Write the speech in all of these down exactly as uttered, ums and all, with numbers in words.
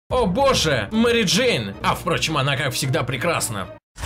О боже, Мэри Джейн. А впрочем, она как всегда прекрасна.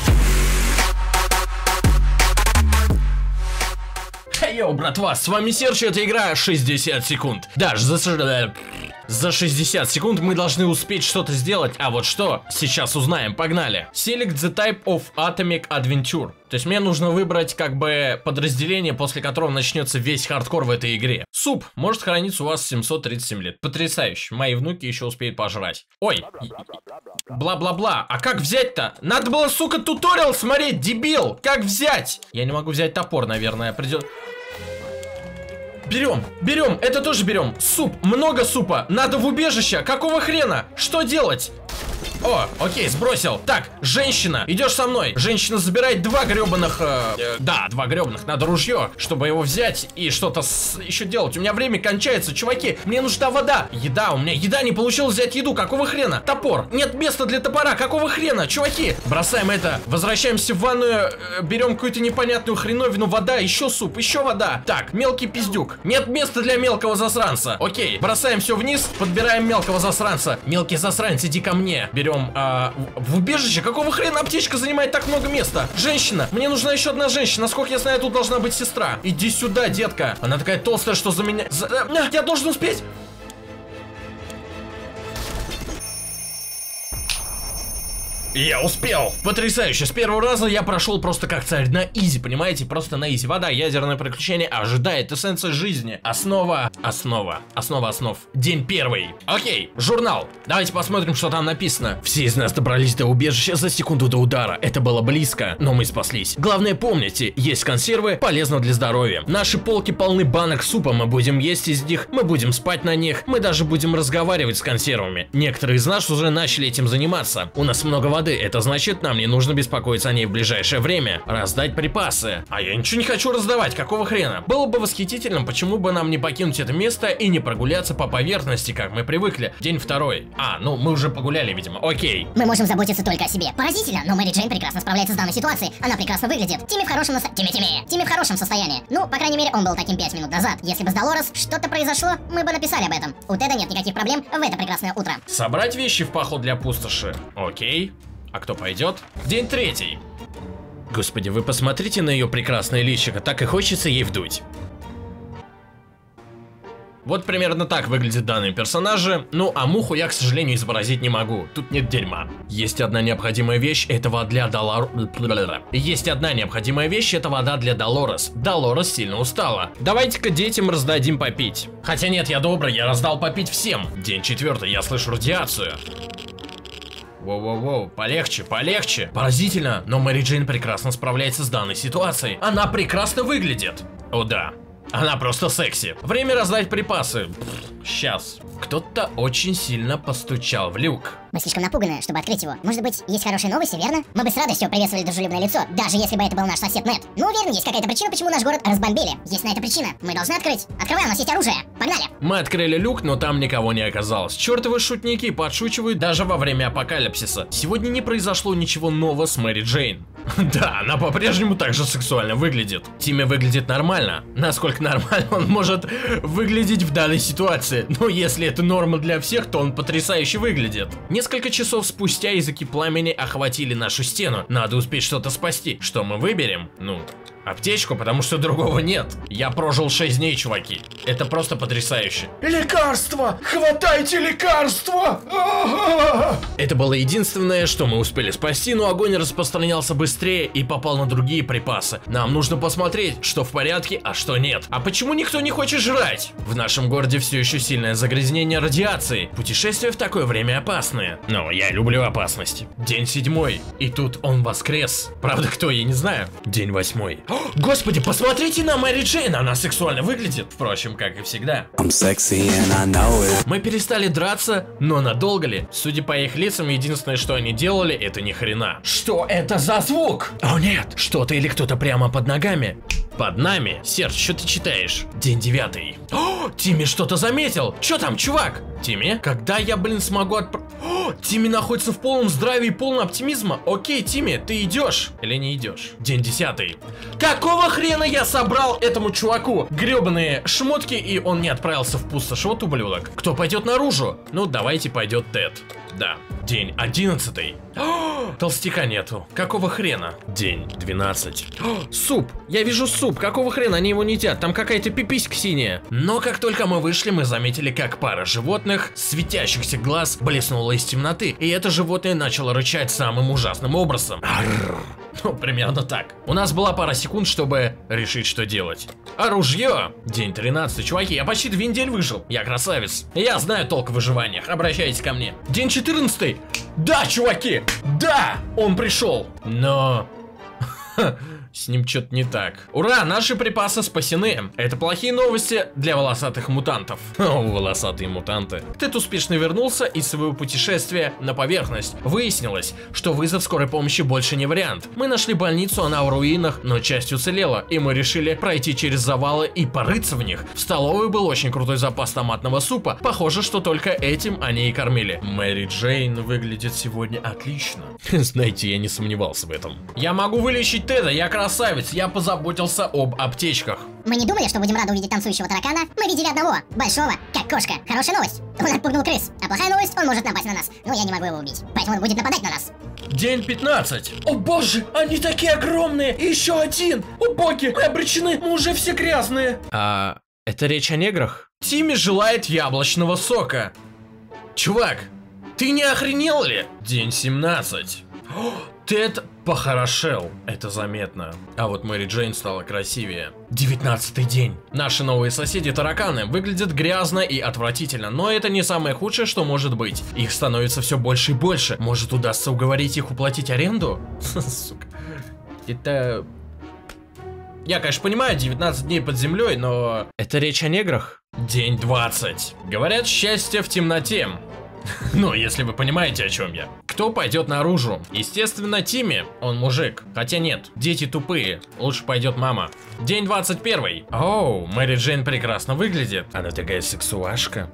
Йоу, братва, с вами Серж, это игра шестьдесят секунд. Даже за... За шестьдесят секунд мы должны успеть что-то сделать, а вот что, сейчас узнаем, погнали. Select the type of Atomic Adventure. То есть мне нужно выбрать как бы подразделение, после которого начнется весь хардкор в этой игре. Суп может храниться у вас семьсот тридцать семь лет. Потрясающе, мои внуки еще успеют пожрать. Ой, бла-бла-бла, а как взять-то? Надо было, сука, туториал смотреть, дебил. Как взять? Я не могу взять топор, наверное, придет... Берем, берем, это тоже берем. Суп, много супа. Надо в убежище. Какого хрена? Что делать? О, окей, сбросил. Так, женщина, идешь со мной. Женщина забирает два гребаных. Э, э, да, два гребаных. Надо ружье, чтобы его взять и что-то еще делать. У меня время кончается, чуваки. Мне нужна вода. Еда, у меня еда, не получилось взять еду. Какого хрена? Топор. Нет места для топора. Какого хрена? Чуваки, бросаем это. Возвращаемся в ванную. Э, берем какую-то непонятную хреновину. Вода, еще суп, еще вода. Так, мелкий пиздюк. Нет места для мелкого засранца. Окей, бросаем все вниз. Подбираем мелкого засранца. Мелкий засранец, иди ко мне. Берем а, в убежище. Какого хрена аптечка занимает так много места? Женщина, мне нужна еще одна женщина. Насколько я знаю, тут должна быть сестра. Иди сюда, детка. Она такая толстая, что за меня... За... А, я должен успеть. Я успел! Потрясающе! С первого раза я прошел просто как царь на изи, понимаете? Просто на изи. Вода, ядерное приключение ожидает, эссенция жизни. Основа, основа, основа основ. День первый. Окей, журнал. Давайте посмотрим, что там написано. Все из нас добрались до убежища за секунду до удара. Это было близко, но мы спаслись. Главное, помните, есть консервы, полезно для здоровья. Наши полки полны банок супа, мы будем есть из них, мы будем спать на них, мы даже будем разговаривать с консервами. Некоторые из нас уже начали этим заниматься. У нас много воды. Это значит, нам не нужно беспокоиться о ней в ближайшее время. Раздать припасы. А я ничего не хочу раздавать, какого хрена? Было бы восхитительным, почему бы нам не покинуть это место и не прогуляться по поверхности, как мы привыкли. День второй. А, ну мы уже погуляли, видимо. Окей. Мы можем заботиться только о себе. Поразительно, но Мэри Джейн прекрасно справляется с данной ситуацией. Она прекрасно выглядит. Тимми в хорошем нас... Тимми, Тимми. Тимми в хорошем состоянии. Ну, по крайней мере, он был таким пять минут назад. Если бы с Долорес что-то произошло, мы бы написали об этом. У Теда нет никаких проблем в это прекрасное утро. Собрать вещи в поход для пустоши. Окей. А кто пойдет? День третий. Господи, вы посмотрите на ее прекрасное личико, так и хочется ей вдуть. Вот примерно так выглядят данные персонажи. Ну, а муху я, к сожалению, изобразить не могу. Тут нет дерьма. Есть одна необходимая вещь, это вода для Долор... Есть одна необходимая вещь, это вода для Долорес. Долорес сильно устала. Давайте-ка детям раздадим попить. Хотя нет, я добрый, я раздал попить всем. День четвертый, я слышу радиацию. Воу-воу-воу, полегче, полегче. Поразительно, но Мэри Джейн прекрасно справляется с данной ситуацией. Она прекрасно выглядит. О да, она просто секси. Время раздать припасы. Сейчас. Кто-то очень сильно постучал в люк. Мы слишком напуганы, чтобы открыть его. Может быть, есть хорошие новости, верно? Мы бы с радостью приветствовали дружелюбное лицо, даже если бы это был наш сосед Нед. Но уверен, есть какая-то причина, почему наш город разбомбили. Есть на это причина. Мы должны открыть. Открываем, у нас есть оружие. Погнали. Мы открыли люк, но там никого не оказалось. Чертовы шутники подшучивают даже во время апокалипсиса. Сегодня не произошло ничего нового с Мэри Джейн. Да, она по-прежнему так же сексуально выглядит. Тимми выглядит нормально. Насколько нормально он может выглядеть в данной ситуации. Но если это норма для всех, то он потрясающе выглядит. Несколько часов спустя языки пламени охватили нашу стену. Надо успеть что-то спасти. Что мы выберем? Ну, аптечку, потому что другого нет. Я прожил шесть дней, чуваки. Это просто потрясающе. Лекарство! Хватайте лекарство! Это было единственное, что мы успели спасти, но огонь распространялся быстрее и попал на другие припасы. Нам нужно посмотреть, что в порядке, а что нет. А почему никто не хочет жрать? В нашем городе все еще сильное загрязнение радиации. Путешествия в такое время опасные. Но я люблю опасность. День седьмой. И тут он воскрес. Правда, кто, я не знаю. День восьмой. О, господи, посмотрите на Мэри Джейн. Она сексуально выглядит. Впрочем, как и всегда. Мы перестали драться, но надолго ли? Судя по их лицам, единственное, что они делали, это ни хрена. Что это за звук? О нет, что-то или кто-то прямо под ногами. Под нами? Серж, что ты читаешь? День девятый. О, Тимми что-то заметил. Что там, чувак? Тимми? Когда я, блин, смогу отпр... О, Тимми находится в полном здравии и полном оптимизма. Окей, Тимми, ты идешь или не идешь? День десятый. Какого хрена я собрал этому чуваку гребаные шмотки, и он не отправился в пустошь? Вот ублюдок. Кто пойдет наружу? Ну, давайте пойдет Тед. Да. День одиннадцатый. О, толстяка нету. Какого хрена? День двенадцать. О, суп. Я вижу суп. Какого хрена они его не едят? Там какая-то пиписька синяя. Но как только мы вышли, мы заметили, как пара животных, светящихся глаз, блеснула из темноты. И это животное начало рычать самым ужасным образом. Арррр. Ну, примерно так. У нас была пара секунд, чтобы решить, что делать. Оружие! День тринадцатый. Чуваки, я почти две недели выжил. Я красавец. Я знаю толк в выживаниях. Обращайтесь ко мне. День четырнадцатый. Да, чуваки! Да! Он пришел. Но... С ним что-то не так. Ура, наши припасы спасены. Это плохие новости для волосатых мутантов. О, волосатые мутанты. Тед успешно вернулся из своего путешествия на поверхность. Выяснилось, что вызов скорой помощи больше не вариант. Мы нашли больницу, она в руинах, но часть уцелела. И мы решили пройти через завалы и порыться в них. В столовой был очень крутой запас томатного супа. Похоже, что только этим они и кормили. Мэри Джейн выглядит сегодня отлично. Знаете, я не сомневался в этом. Я могу вылечить Теда, я красавец, я позаботился об аптечках. Мы не думали, что будем рады увидеть танцующего таракана. Мы видели одного, большого, как кошка. Хорошая новость. Он отпугнул крыс. А плохая новость, он может напасть на нас. Но я не могу его убить. Поэтому он будет нападать на нас. День пятнадцать. О боже, они такие огромные. И еще один. О боги, мы обречены, мы уже все грязные. А это речь о неграх? Тимми желает яблочного сока. Чувак, ты не охренел ли? День семнадцать. О, Тед похорошел, это заметно. А вот Мэри Джейн стала красивее. девятнадцатый день. Наши новые соседи-тараканы выглядят грязно и отвратительно, но это не самое худшее, что может быть. Их становится все больше и больше. Может, удастся уговорить их уплатить аренду? Сука. Это... Я, конечно, понимаю, девятнадцать дней под землей, но... Это речь о неграх? День двадцать. Говорят, счастье в темноте. Ну, если вы понимаете, о чем я. Кто пойдет наружу? Естественно, Тимми. Он мужик. Хотя нет, дети тупые. Лучше пойдет мама. День двадцать первый. Оу, Мэри Джейн прекрасно выглядит. Она такая сексуашка.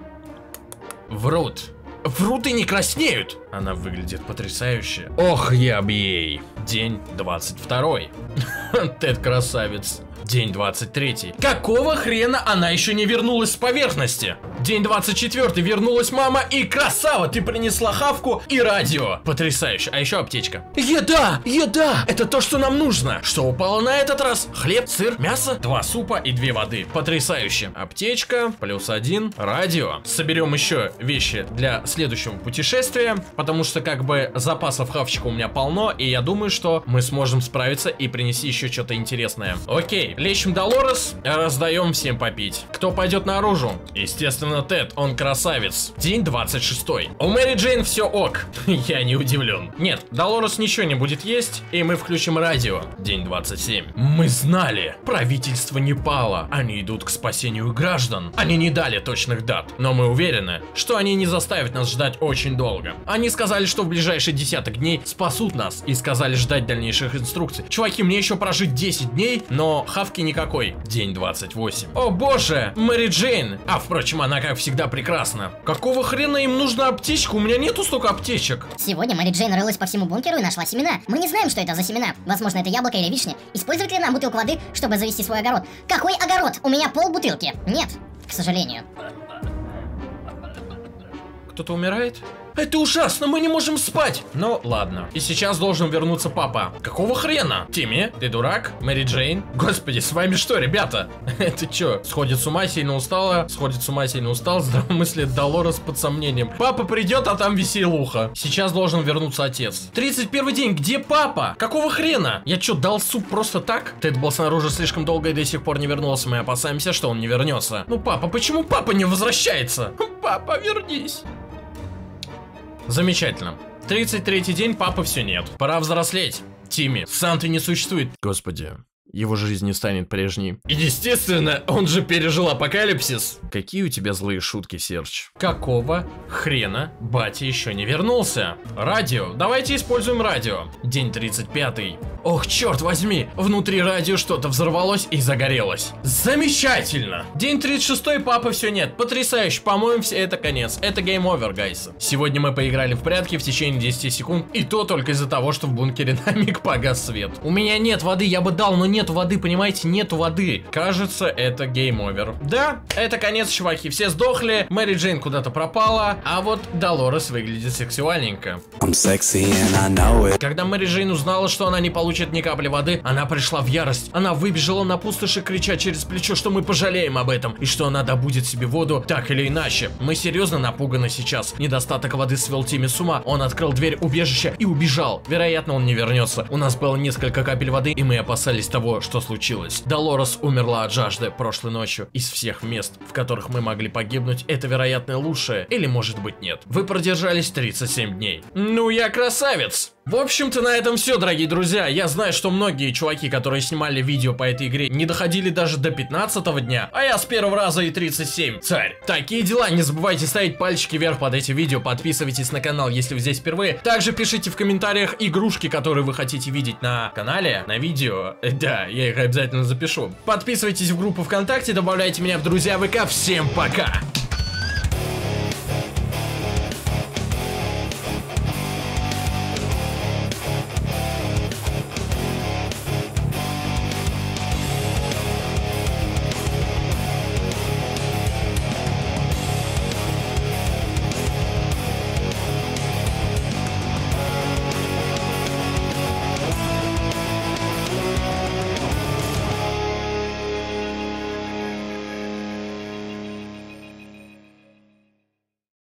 Врут. Врут и не краснеют. Она выглядит потрясающе. Ох, я б ей. День двадцать второй. Тед красавец. День двадцать третий. Какого хрена она еще не вернулась с поверхности? День двадцать четвёртый. Вернулась мама и красава, ты принесла хавку и радио. Потрясающе. А еще аптечка. Еда! Еда! Это то, что нам нужно. Что упало на этот раз? Хлеб, сыр, мясо, два супа и две воды. Потрясающе. Аптечка, плюс один, радио. Соберем еще вещи для следующего путешествия, потому что как бы запасов хавчика у меня полно, и я думаю, что мы сможем справиться и принести еще что-то интересное. Окей. Лечим Долорес, раздаем всем попить. Кто пойдет наружу? Естественно, Тед, он красавец. День двадцать шестой. У Мэри Джейн все ок. Я не удивлен. Нет, Долорес ничего не будет есть, и мы включим радио. День двадцать семь. Мы знали. Правительство не пало. Они идут к спасению граждан. Они не дали точных дат, но мы уверены, что они не заставят нас ждать очень долго. Они сказали, что в ближайшие десяток дней спасут нас, и сказали ждать дальнейших инструкций. Чуваки, мне еще прожить десять дней, но хавки никакой. День двадцать восемь. О боже, Мэри Джейн. А впрочем, она как всегда прекрасна. Какого хрена им нужна аптечка? У меня нету столько аптечек. Сегодня Мэри Джейн рылась по всему бункеру и нашла семена. Мы не знаем, что это за семена. Возможно, это яблоко или вишня. Использовать ли нам бутылку воды, чтобы завести свой огород? Какой огород? У меня пол бутылки. Нет, к сожалению. Кто-то умирает? Это ужасно, мы не можем спать. Ну, ладно. И сейчас должен вернуться папа. Какого хрена? Тимми, ты дурак? Мэри Джейн? Господи, с вами что, ребята? Это что, сходит с ума, сильно устала? Сходит с ума, сильно устал? Здравомыслит Долорес под сомнением. Папа придет, а там веселуха. Сейчас должен вернуться отец. тридцать первый день, где папа? Какого хрена? Я что, дал суп просто так? Тед был снаружи слишком долго и до сих пор не вернулся. Мы опасаемся, что он не вернется. Ну, папа, почему папа не возвращается? Папа, вернись. Замечательно. тридцать третий день, папы все нет. Пора взрослеть. Тимми, Санты не существует. Господи, его жизнь не станет прежней. И естественно, он же пережил апокалипсис. Какие у тебя злые шутки, Серж? Какого хрена батя еще не вернулся? Радио. Давайте используем радио. День тридцать пятый. Ох, черт возьми, внутри радио что-то взорвалось и загорелось. Замечательно! День тридцать шестой, папы все нет. Потрясающе, по-моему, все это конец. Это game over, гайс. Сегодня мы поиграли в прятки в течение десяти секунд, и то только из-за того, что в бункере на миг погас свет. У меня нет воды, я бы дал, но нет воды, понимаете, нету воды. Кажется, это game over. Да, это конец, чуваки, все сдохли, Мэри Джейн куда-то пропала, а вот Долорес выглядит сексуальненько. Когда Мэри Джейн узнала, что она не получит ни капли воды, она пришла в ярость. Она выбежала на пустоши, крича через плечо, что мы пожалеем об этом, и что она добудет себе воду так или иначе. Мы серьезно напуганы сейчас. Недостаток воды свел Тимми с ума. Он открыл дверь убежища и убежал. Вероятно, он не вернется. У нас было несколько капель воды, и мы опасались того, что случилось. Долорес умерла от жажды прошлой ночью. Из всех мест, в которых мы могли погибнуть, это, вероятно, лучшее, или может быть нет. Вы продержались тридцать семь дней. Ну, я красавец! В общем-то, на этом все, дорогие друзья. Я знаю, что многие чуваки, которые снимали видео по этой игре, не доходили даже до пятнадцатого дня, а я с первого раза и тридцать семь. Царь. Такие дела. Не забывайте ставить пальчики вверх под эти видео, подписывайтесь на канал, если вы здесь впервые. Также пишите в комментариях игрушки, которые вы хотите видеть на канале, на видео. Да, я их обязательно запишу. Подписывайтесь в группу ВКонтакте, добавляйте меня в друзья ВК. Всем пока!